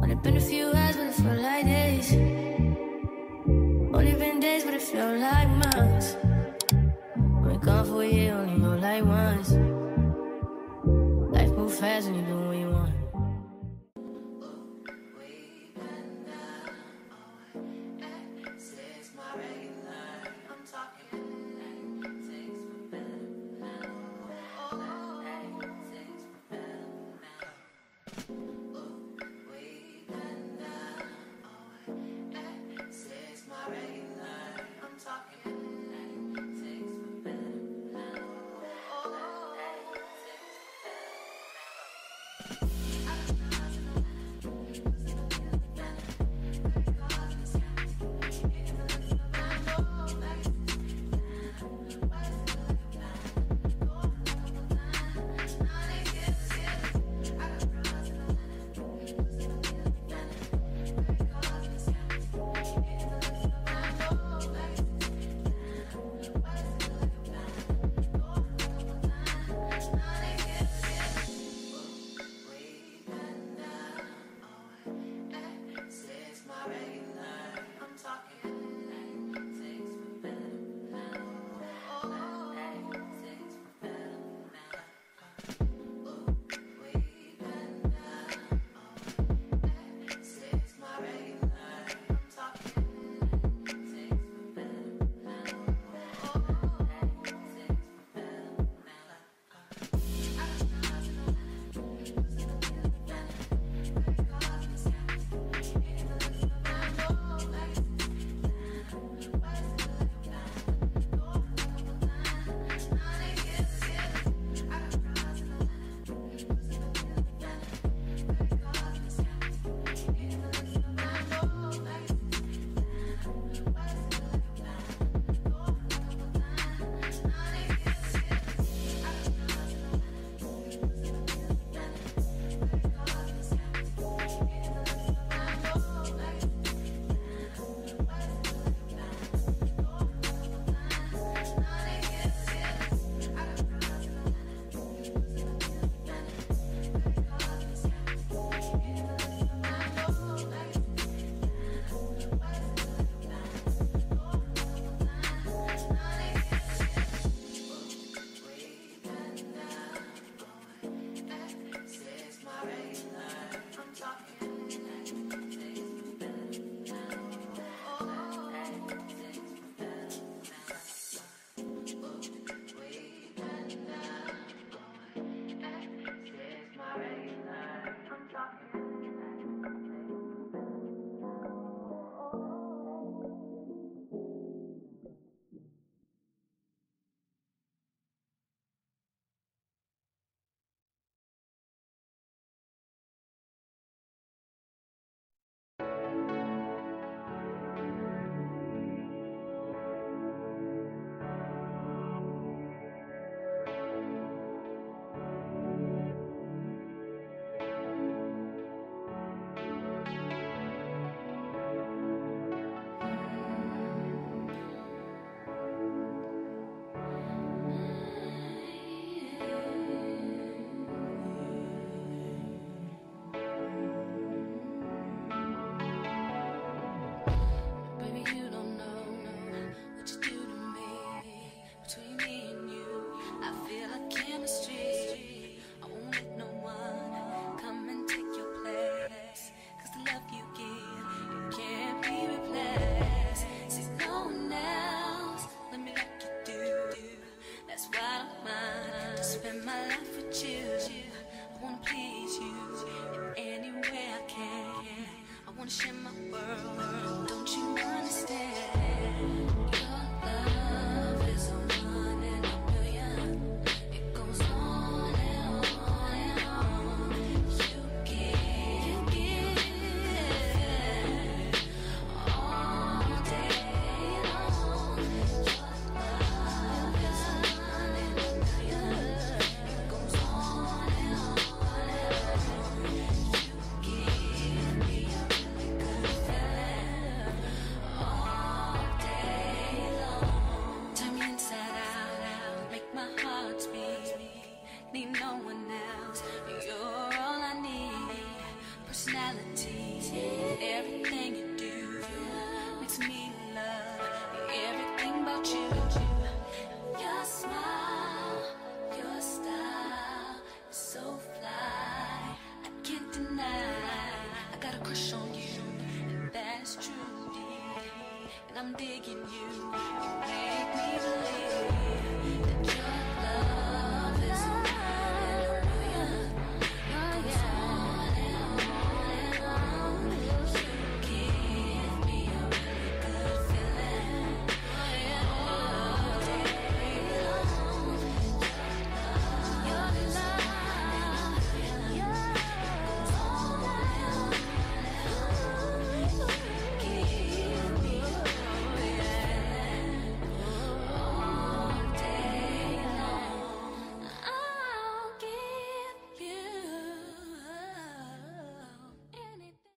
Only been a few hours, but it felt like days. Only been days, but it felt like months. Been gone for a year, only know like once. Life moves fast when you do what you want. Everything you do makes me love everything about you. Your smile, your style is so fly. I can't deny, I got a crush on you, and that's true. And I'm digging you.